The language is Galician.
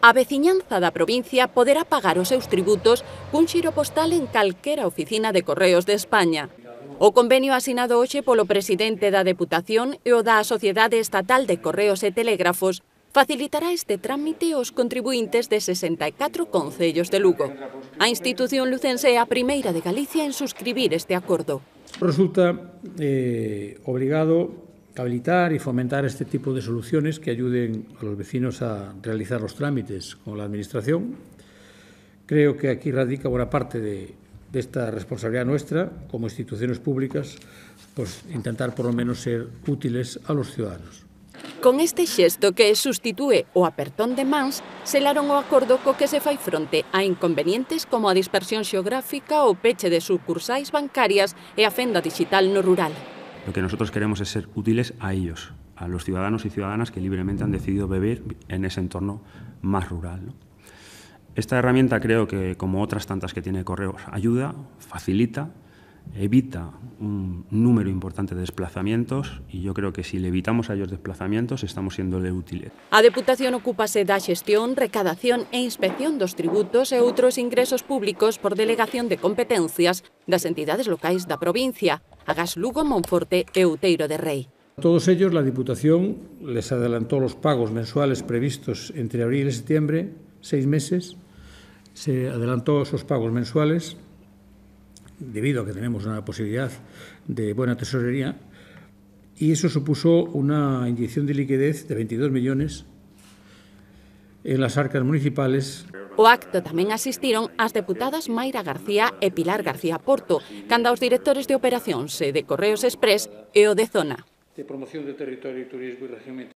A veciñanza da provincia poderá pagar os seus tributos cun xiro postal en calquera oficina de Correos de España. O convenio asinado hoxe polo presidente da Deputación e o da Sociedade Estatal de Correos e Telégrafos facilitará este trámite aos contribuíntes de 64 concellos de Lugo. A institución lucense é a primeira de Galicia en suscribir este acordo. Resulta obligado habilitar y fomentar este tipo de soluciones que ayuden a los vecinos a realizar los trámites con la Administración. Creo que aquí radica buena parte de esta responsabilidad nuestra, como instituciones públicas, pues intentar por lo menos ser útiles a los ciudadanos. Con este xesto que sustitúe o apertón de mans, selaron o acordo co que se fai fronte a inconvenientes como a dispersión xeográfica, o peche de sucursais bancarias e a fenda digital no rural. Lo que nosotros queremos es ser útiles a ellos, a los ciudadanos y ciudadanas que libremente han decidido vivir en ese entorno más rural, ¿no? Esta herramienta creo que, como otras tantas que tiene Correos, ayuda, facilita, evita un número importante de desplazamientos y yo creo que si le evitamos a ellos desplazamientos estamos siéndole útiles. A Deputación ocúpase da xestión, recadación e inspección dos tributos e outros ingresos públicos por delegación de competencias das entidades locais da provincia, Agás Lugo, Monforte e Outeiro de Rei. A todos ellos la Diputación les adelantó los pagos mensuales previstos entre abril y septiembre, 6 meses. Se adelantó esos pagos mensuales debido a que tenemos una posibilidad de buena tesorería, y eso supuso una inyección de liquidez de 22 millones en las arcas municipales. O acto tamén asistiron as deputadas Mayra García e Pilar García Porto, canda os directores de operacións de Correos Express e o de Zona. De promoción de territorio y turismo y región